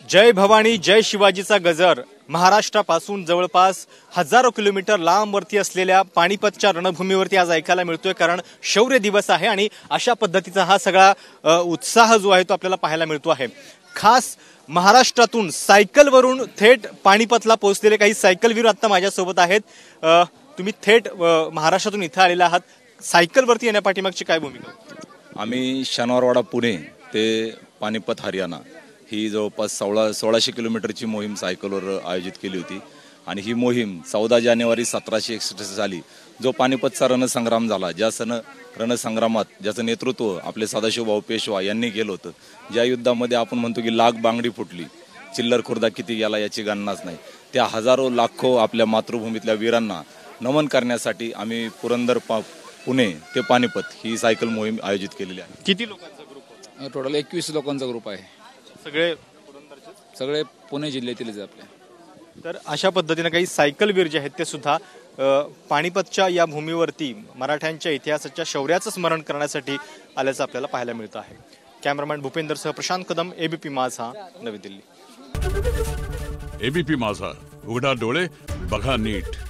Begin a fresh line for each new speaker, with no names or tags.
जय भवानी जय शिवाजीचा गजर महाराष्ट्रापासून जवळपास हजारो किलोमीटर लांबवरती असलेल्या पानिपतच्या रणभूमीवरती आज ऐकायला मिळतोय। कारण शौर्य दिवस आहे आणि अशा पद्धतीचा हा सगळा उत्साह जो आहे तो आपल्याला पाहायला मिळतो आहे। खास महाराष्ट्रातून सायकलवरून थेट पानिपतला पोहोचलेले काही सायकलवीर आता माझ्यासोबत आहेत। तुम्ही थेट महाराष्ट्रातून इथे आलेला आहात, सायकलवरती येण्यापाठीमागची काय भूमिका?
आम्ही शनिवारवाडा पुणे ते पानिपत हरियाणा ही जवळपास 1600 किलोमीटरची मोहीम सायकलवर आयोजित केली होती आणि ही मोहीम 14 जानेवारी 1761 साली जो पानिपतचा रणसंग्राम झाला, ज्या रणसंग्रामात ज्याचं नेतृत्व आपले सदाशिवभाऊ पेशवा यांनी केलं होतं, ज्या युद्धामध्ये आपण म्हणतो की लाख बांगडी फुटली, चिल्लर खुर्दा किती गेला याची गणनाच नाही, त्या हजारो लाखो आपल्या मातृभूमीतल्या वीरांना नमन करण्यासाठी आम्ही पुरंदर पुणे ते पानिपत ही सायकल मोहीम आयोजित केलेली आहे।
किती लोकांचा ग्रुप होता?
टोटल 21 लोकांचा ग्रुप आहे। सगळे पुणे जिल्ह्यातीलच आपले।
तर अशा पद्धतीने काही सायकलवीर जे आहेत ते सुद्धा पानिपतच्या या भूमीवरती मराठ्यांच्या इतिहासाच्या शौर्याचं स्मरण करण्यासाठी आल्याचं आपल्याला पाहायला मिळतं आहे। कॅमेरामॅन भूपेंदरसह प्रशांत कदम, एबीपी माझा, नवी दिल्ली।
एबीपी माझा, उघडा डोळे बघा नीट।